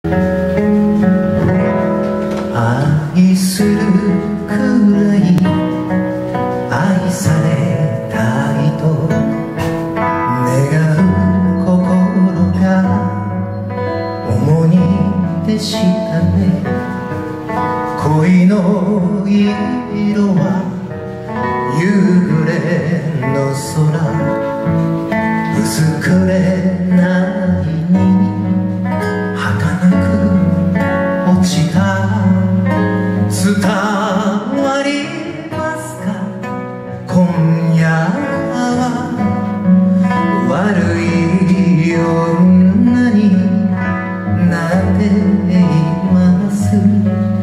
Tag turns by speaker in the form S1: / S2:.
S1: 愛するくらい愛されたいと願う心が重荷でしたね。恋の色は夕暮れの空、薄くれないに儚く落ちた。伝わりますか、今夜は悪い女になっています。